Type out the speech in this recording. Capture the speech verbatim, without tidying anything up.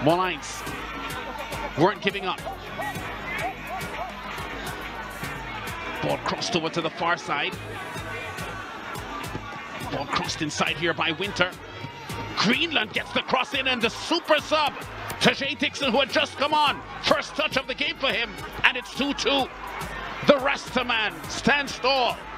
Molines weren't giving up. Ball crossed over to the far side. Ball crossed inside here by Winter. Greenland gets the cross in, and the super sub, Tajahe Dixon, who had just come on. First touch of the game for him, and it's two two. The Rasta man stands tall.